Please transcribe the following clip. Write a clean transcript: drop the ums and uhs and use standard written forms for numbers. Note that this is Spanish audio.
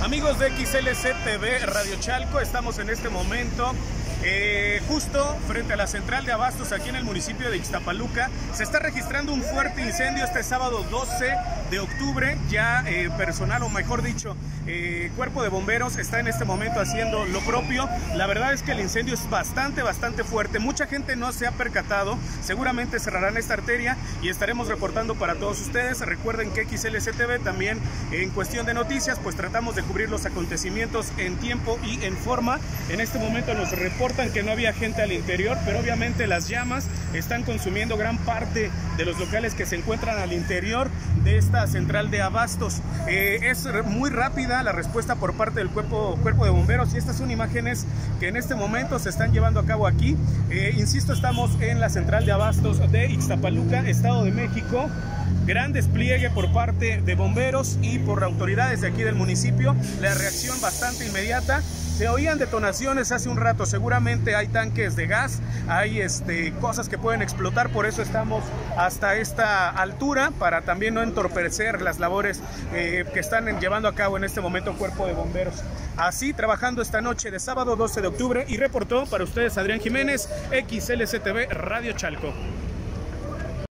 Amigos de XLC TV Radio Chalco, estamos en este momento justo frente a la central de abastos aquí en el municipio de Ixtapaluca. Se está registrando un fuerte incendio este sábado 12 de octubre. Ya personal, o mejor dicho, cuerpo de bomberos está en este momento haciendo lo propio. La verdad es que el incendio es bastante fuerte. Mucha gente no se ha percatado. Seguramente cerrarán esta arteria y estaremos reportando para todos ustedes. Recuerden que XLC TV también, en cuestión de noticias, pues tratamos de cubrir los acontecimientos en tiempo y en forma. En este momento nos reportan que no había gente al interior, pero obviamente las llamas están consumiendo gran parte de los locales que se encuentran al interior de esta central de abastos. Es muy rápida la respuesta por parte del cuerpo de bomberos, y estas son imágenes que en este momento se están llevando a cabo aquí. Insisto, estamos en la central de abastos de Ixtapaluca, Estado de México. Gran despliegue por parte de bomberos y por autoridades de aquí del municipio. La reacción bastante inmediata. Se oían detonaciones hace un rato, seguramente hay tanques de gas, hay cosas que pueden explotar, por eso estamos hasta esta altura, para también no entorpecer las labores que están llevando a cabo en este momento el cuerpo de bomberos. Así, trabajando esta noche de sábado 12 de octubre, y reportó para ustedes Adrián Jiménez, XLC TV Radio Chalco.